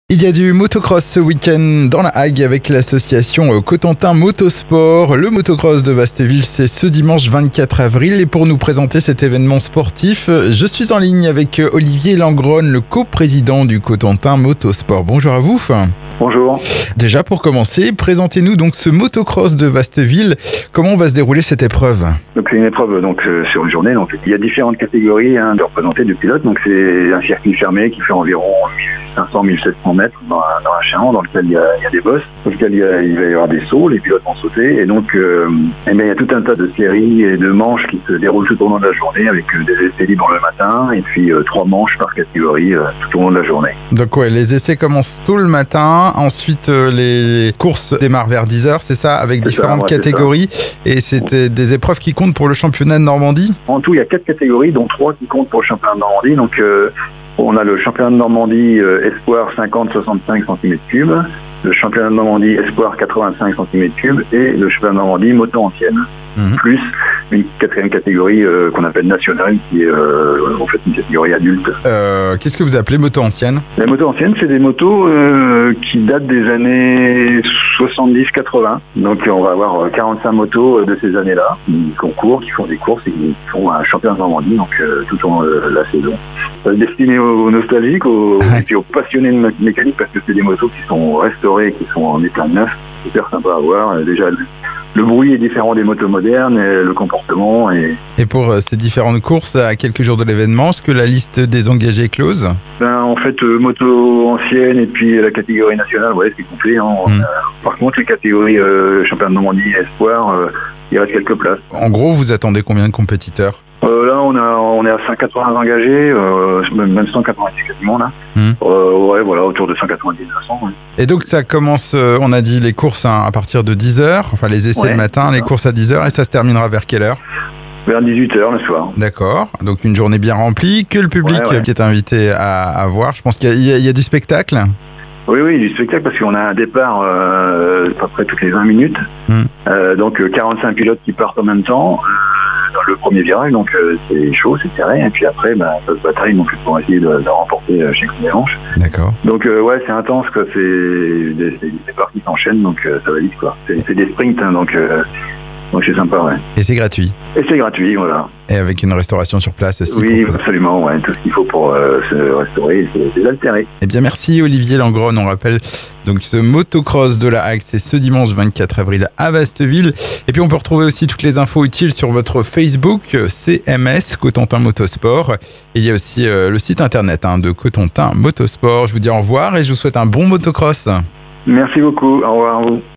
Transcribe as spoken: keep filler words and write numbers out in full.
Il y a du motocross ce week-end dans la Hague avec l'association Cotentin Motosport. Le motocross de Vasteville, c'est ce dimanche vingt-quatre avril. Et pour nous présenter cet événement sportif, je suis en ligne avec Olivier Langronne, le coprésident du Cotentin Motosport. Bonjour à vous. Bonjour. Déjà pour commencer, présentez-nous donc ce motocross de Vasteville. Comment va se dérouler cette épreuve? Donc c'est une épreuve donc euh, sur une journée. Donc il y a différentes catégories hein, de représentés de pilotes. Donc c'est un circuit fermé qui fait environ mille cinq cents à mille sept cents mètres dans un, dans un champ dans lequel il y, a, il y a des bosses, dans lequel il, y a, il va y avoir des sauts, les pilotes vont sauter et donc euh, eh bien, il y a tout un tas de séries et de manches qui se déroulent tout au long de la journée avec euh, des essais libres le matin et puis euh, trois manches par catégorie euh, tout au long de la journée. Donc ouais, les essais commencent tôt le matin, ensuite euh, les courses démarrent vers dix heures, c'est ça, avec c'est différentes ça, ouais, catégories et c'était des épreuves qui comptent pour le championnat de Normandie? En tout, il y a quatre catégories, dont trois qui comptent pour le championnat de Normandie. Donc euh, on a le championnat de Normandie euh, Espoir cinquante à soixante-cinq centimètres cubes, le championnat de Normandie Espoir quatre-vingt-cinq centimètres cubes et le championnat de Normandie moto ancienne. Mmh. Plus une quatrième catégorie euh, qu'on appelle nationale, qui est euh, en fait une catégorie adulte. Euh, Qu'est-ce que vous appelez moto ancienne? Les motos anciennes, c'est des motos euh, qui datent des années soixante-dix quatre-vingts. Donc on va avoir quarante-cinq motos de ces années-là, qui concourent, qui font des courses et qui font un championnat de Normandie donc, euh, tout au long de la saison. Euh, destiné aux nostalgiques, aux, et puis aux passionnés de mécanique, parce que c'est des motos qui sont restaurées, qui sont en état neuf, super sympa à voir. Déjà, le bruit est différent des motos modernes, et le comportement. Et... et pour ces différentes courses, à quelques jours de l'événement, est-ce que la liste des engagés est close? Ben, en fait, euh, moto ancienne et puis la catégorie nationale, ouais, c'est complet. Hein. Mmh. Euh, par contre, les catégories euh, championnat de Normandie et Espoir, euh, il reste quelques places. En gros, vous attendez combien de compétiteurs? Euh, là, on, a, on est à cent quatre-vingts engagés, euh, même cent quatre-vingt-dix quasiment là. Mmh. Euh, ouais, voilà, autour de cent quatre-vingt-dix à deux cents. Ouais. Et donc ça commence, euh, on a dit les courses hein, à partir de dix heures, enfin les essais ouais, le matin, les courses à dix heures, et ça se terminera vers quelle heure? Vers dix-huit heures le soir. D'accord, donc une journée bien remplie, que le public ouais, ouais. qui est invité à, à voir. Je pense qu'il y, y, y a du spectacle. Oui, oui, du spectacle parce qu'on a un départ euh, à peu près toutes les vingt minutes. Mmh. Euh, donc quarante-cinq pilotes qui partent en même temps. Dans le premier virage, donc euh, c'est chaud, c'est serré, et puis après, bah, ça se bataille donc, pour essayer de, de remporter euh, chaque manche. D'accord. Donc euh, ouais, c'est intense, quoi. C'est des, des, des parties qui s'enchaînent, donc euh, ça va vite, quoi. C'est des sprints, hein, donc euh, donc c'est sympa, ouais. Et c'est gratuit. Et c'est gratuit, voilà. Et avec une restauration sur place aussi. Oui, pour... absolument, ouais. Tout ce qu'il faut pour euh, se restaurer, c'est altéré. Eh bien, merci Olivier Langronne. On rappelle donc ce motocross de la Hague, c'est ce dimanche vingt-quatre avril à Vasteville. Et puis, on peut retrouver aussi toutes les infos utiles sur votre Facebook, C M S, Cotentin Motosport. Et il y a aussi euh, le site internet hein, de Cotentin Motosport. Je vous dis au revoir et je vous souhaite un bon motocross. Merci beaucoup. Au revoir à vous.